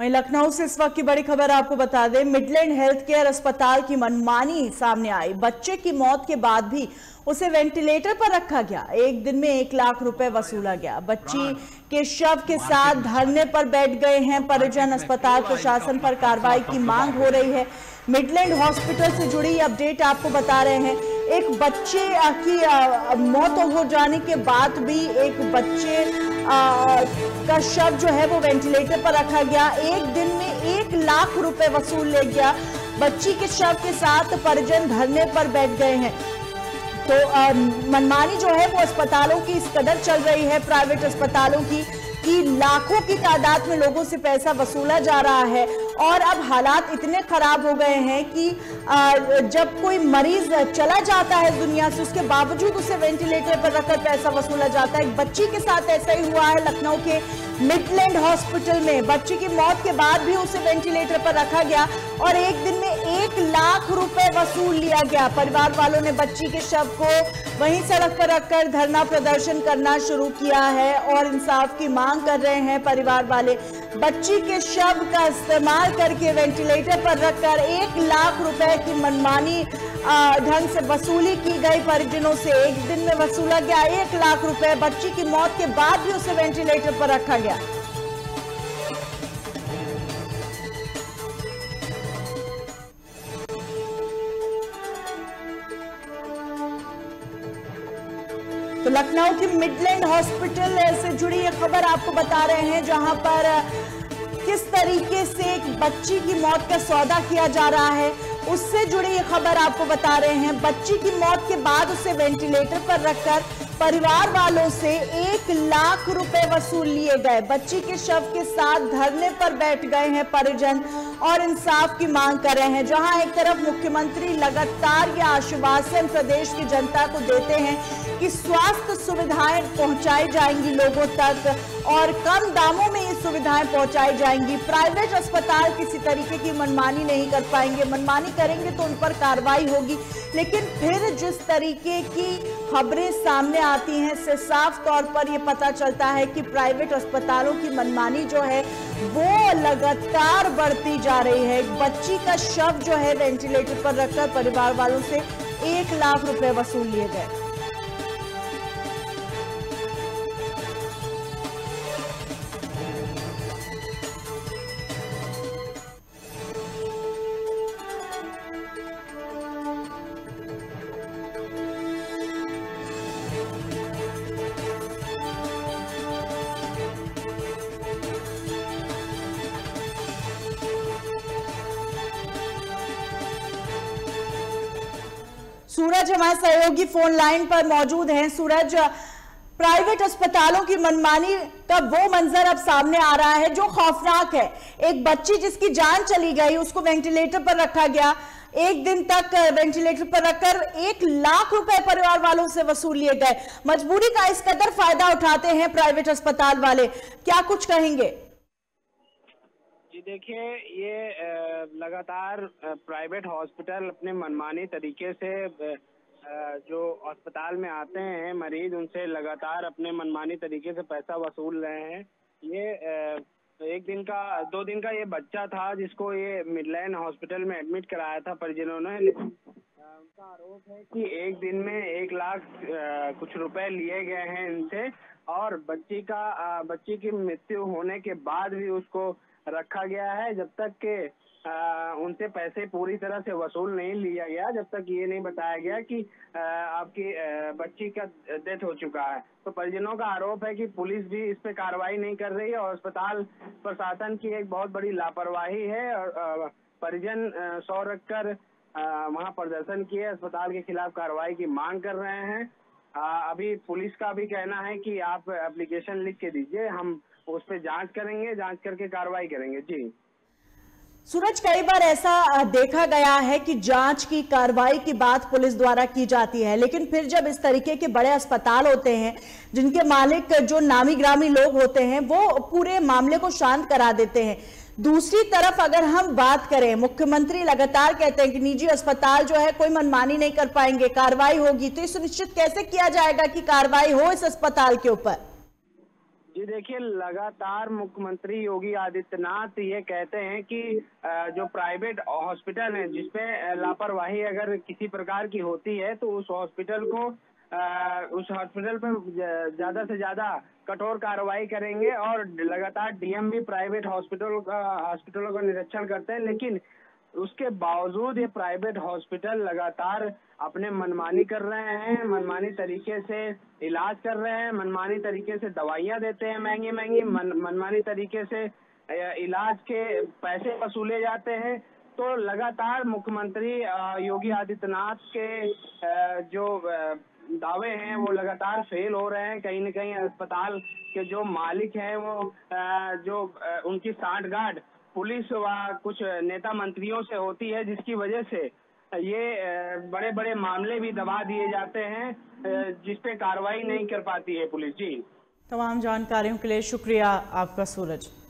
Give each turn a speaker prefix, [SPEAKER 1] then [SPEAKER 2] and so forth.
[SPEAKER 1] वहीं लखनऊ से इस वक्त की बड़ी खबर आपको बता दें, मिडलैंड हेल्थ केयर अस्पताल की मनमानी सामने आई। बच्चे की मौत के बाद भी उसे वेंटिलेटर पर रखा गया। एक दिन में 1 लाख रुपए वसूला गया। बच्ची के शव के साथ धरने पर बैठ गए हैं परिजन। अस्पताल प्रशासन पर कार्रवाई की मांग हो रही है। मिडलैंड हॉस्पिटल से जुड़ी अपडेट आपको बता रहे हैं। एक बच्चे की मौत हो जाने के बाद भी एक बच्चे का शव जो है वो वेंटिलेटर पर रखा गया। एक दिन में 1 लाख रुपए वसूल ले गया। बच्ची के शव के साथ परिजन धरने पर बैठ गए हैं। तो मनमानी जो है वो अस्पतालों की इस कदर चल रही है, प्राइवेट अस्पतालों की, कि लाखों की तादाद में लोगों से पैसा वसूला जा रहा है। और अब हालात इतने खराब हो गए हैं कि जब कोई मरीज चला जाता है दुनिया से, उसके बावजूद उसे वेंटिलेटर पर रखकर पैसा वसूला जाता है। एक बच्ची के साथ ऐसा ही हुआ है लखनऊ के मिडलैंड हॉस्पिटल में। बच्ची की मौत के बाद भी उसे वेंटिलेटर पर रखा गया और एक दिन में 1 लाख रुपए वसूल लिया गया। परिवार वालों ने बच्ची के शव को वहीं सड़क पर रखकर धरना प्रदर्शन करना शुरू किया है और इंसाफ की मांग कर रहे हैं परिवार वाले। बच्ची के शव का इस्तेमाल करके वेंटिलेटर पर रखकर 1 लाख रुपए की मनमानी ढंग से वसूली की गई परिजनों से। एक दिन में वसूला गया 1 लाख रुपए। बच्ची की मौत के बाद भी उसे वेंटिलेटर पर रखा गया। तो लखनऊ की मिडलैंड हॉस्पिटल से जुड़ी ये खबर आपको बता रहे हैं, जहां पर किस तरीके से एक बच्ची की मौत का सौदा किया जा रहा है, उससे जुड़ी ये खबर आपको बता रहे हैं। बच्ची की मौत के बाद उसे वेंटिलेटर पर रखकर परिवार वालों से 1 लाख रुपए वसूल लिए गए। बच्ची के शव के साथ धरने पर बैठ गए हैं परिजन और इंसाफ की मांग कर रहे हैं। जहां एक तरफ मुख्यमंत्री लगातार ये आश्वासन प्रदेश की जनता को देते हैं कि स्वास्थ्य सुविधाएं पहुंचाई जाएंगी लोगों तक और कम दामों में ये सुविधाएं पहुंचाई जाएंगी। प्राइवेट अस्पताल किसी तरीके की मनमानी नहीं कर पाएंगे, मनमानी करेंगे तो उन पर कार्रवाई होगी। लेकिन फिर जिस तरीके की खबरें सामने आती हैं, इससे साफ तौर पर यह पता चलता है कि प्राइवेट अस्पतालों की मनमानी जो है वो लगातार बढ़ती जा रही है। एक बच्ची का शव जो है वेंटिलेटर पर रखकर परिवार वालों से 1 लाख रुपए वसूल लिए गए। सूरज हमारे सहयोगी फोन लाइन पर मौजूद हैं। सूरज, प्राइवेट अस्पतालों की मनमानी का वो मंजर अब सामने आ रहा है जो खौफनाक है। एक बच्ची जिसकी जान चली गई, उसको वेंटिलेटर पर रखा गया। एक दिन तक वेंटिलेटर पर रखकर 1 लाख रुपए परिवार वालों से वसूल लिए गए। मजबूरी का इस कदर फायदा उठाते हैं प्राइवेट अस्पताल वाले, क्या कुछ कहेंगे?
[SPEAKER 2] जी देखिए, ये लगातार प्राइवेट हॉस्पिटल अपने मनमानी तरीके से जो अस्पताल में आते हैं मरीज, उनसे लगातार अपने मनमानी तरीके से पैसा वसूल रहे हैं। ये 2 दिन का ये बच्चा था जिसको ये मिडलैंड हॉस्पिटल में एडमिट कराया था परिजनों ने। लेकिन उनका आरोप है कि एक दिन में 1 लाख कुछ रुपए लिए गए हैं इनसे और बच्ची की मृत्यु होने के बाद भी उसको रखा गया है। जब तक के उनसे पैसे पूरी तरह से वसूल नहीं लिया गया, जब तक ये नहीं बताया गया कि आपकी बच्ची का डेथ हो चुका है। तो परिजनों का आरोप है कि पुलिस भी इस पे कार्रवाई नहीं कर रही है और अस्पताल प्रशासन की एक बहुत बड़ी लापरवाही है। और परिजन सौ रखकर वहां प्रदर्शन किए, अस्पताल के खिलाफ कार्रवाई की मांग कर रहे हैं। अभी पुलिस का भी कहना है कि आप एप्लीकेशन लिख के दीजिए, हम उस पर जांच करेंगे, जांच करके कार्रवाई करेंगे। जी
[SPEAKER 1] सूरज, कई बार ऐसा देखा गया है कि जांच की कार्रवाई की बात पुलिस द्वारा की जाती है, लेकिन फिर जब इस तरीके के बड़े अस्पताल होते हैं जिनके मालिक जो नामी ग्रामी लोग होते हैं, वो पूरे मामले को शांत करा देते हैं। दूसरी तरफ अगर हम बात करें, मुख्यमंत्री लगातार कहते हैं कि निजी अस्पताल जो है कोई मनमानी नहीं कर पाएंगे, कार्रवाई होगी। तो ये सुनिश्चित कैसे किया जाएगा कि कार्रवाई हो इस अस्पताल के ऊपर?
[SPEAKER 2] जी देखिए, लगातार मुख्यमंत्री योगी आदित्यनाथ ये कहते हैं कि जो प्राइवेट हॉस्पिटल है जिसपे लापरवाही अगर किसी प्रकार की होती है तो उस हॉस्पिटल पर ज्यादा से ज्यादा कठोर कार्रवाई करेंगे। और लगातार डीएम भी प्राइवेट हॉस्पिटलों का निरीक्षण करते हैं, लेकिन उसके बावजूद ये प्राइवेट हॉस्पिटल लगातार अपने मनमानी कर रहे हैं, मनमानी तरीके से इलाज कर रहे हैं, मनमानी तरीके से दवाइयां देते हैं महंगी महंगी, मनमानी तरीके से इलाज के पैसे वसूले जाते हैं। तो लगातार मुख्यमंत्री योगी आदित्यनाथ के जो दावे हैं वो लगातार फेल हो रहे हैं। कहीं न कहीं अस्पताल के जो मालिक हैं वो उनकी सांठगांठ पुलिस व कुछ नेता मंत्रियों से होती है, जिसकी वजह से ये बड़े बड़े मामले भी दबा दिए जाते हैं, जिस पे कार्रवाई नहीं कर पाती है पुलिस। जी,
[SPEAKER 1] तमाम जानकारियों के लिए शुक्रिया आपका सूरज।